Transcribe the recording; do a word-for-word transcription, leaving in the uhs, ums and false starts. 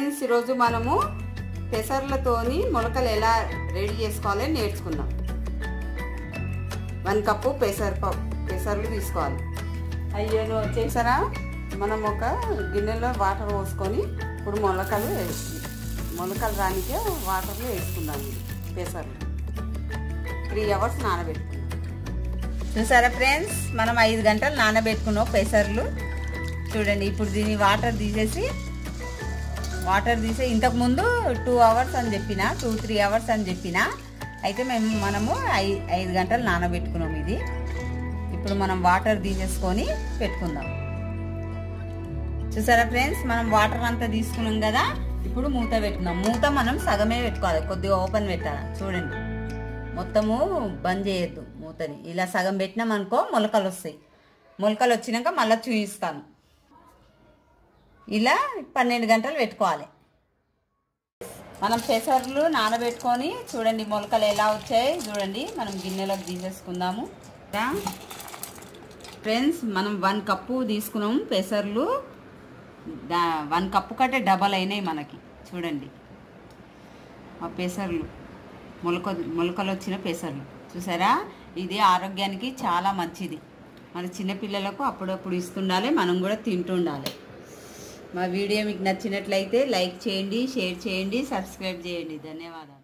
Friends, ఈరోజు మనము పెసర్లతోని మొలకలు ఎలా రెడీ చేసుకోవాలో నేర్చుకుందాం. వన్ కప్పు పెసర పెసర్లు తీసుకోవాలి. అయ్యోను వచ్చేసారా, మనం ఒక గిన్నెలో వాటర్ పోసుకొని ఇప్పుడు మొలకలు వేసి మొలకలు రానికే వాటర్లో వేసుకుందాం. పెసర్లు త్రీ అవర్స్ నానబెట్టుకుందాం. చూసారా ఫ్రెండ్స్, మనం ఐదు గంటలు నానబెట్టుకున్నాం పెసర్లు. చూడండి, ఇప్పుడు దీని వాటర్ తీసేసి వాటర్ తీసే ఇంతకుముందు టూ అవర్స్ అని చెప్పిన టూ త్రీ అవర్స్ అని చెప్పిన అయితే మేము మనము ఐ ఐదు గంటలు నానబెట్టుకున్నాం. ఇది ఇప్పుడు మనం వాటర్ తీసేసుకొని పెట్టుకుందాం. చూసారా ఫ్రెండ్స్, మనం వాటర్ అంతా తీసుకున్నాం కదా, ఇప్పుడు మూత పెట్టుకున్నాం. మూత మనం సగమే పెట్టుకోవాలి, కొద్దిగా ఓపెన్ పెట్టాలి. చూడండి, మొత్తము బంద్ చేయొద్దు మూతని. ఇలా సగం పెట్టినాం అనుకో మొలకలు వస్తాయి. మొలకలు వచ్చినాక మళ్ళీ చూపిస్తాను. ఇలా పన్నెండు గంటలు పెట్టుకోవాలి. మనం పెసర్లు నానబెట్టుకొని చూడండి మొలకలు ఎలా వచ్చాయి. చూడండి, మనం గిన్నెలోకి తీసేసుకుందాము. ఫ్రెండ్స్, మనం వన్ కప్పు తీసుకున్నాము పెసర్లు. దా వన్ కప్పు కంటే డబల్ అయినాయి మనకి. చూడండి, ఆ పెసర్లు మొలక మొలకలు వచ్చిన పెసర్లు చూసారా. ఇది ఆరోగ్యానికి చాలా మంచిది. మన చిన్నపిల్లలకు అప్పుడప్పుడు ఇస్తుండాలి, మనం కూడా తింటుండాలి. మా వీడియో మీకు నచ్చినట్లయితే లైక్ చేయండి, షేర్ చేయండి, సబ్స్క్రైబ్ చేయండి. ధన్యవాదాలు.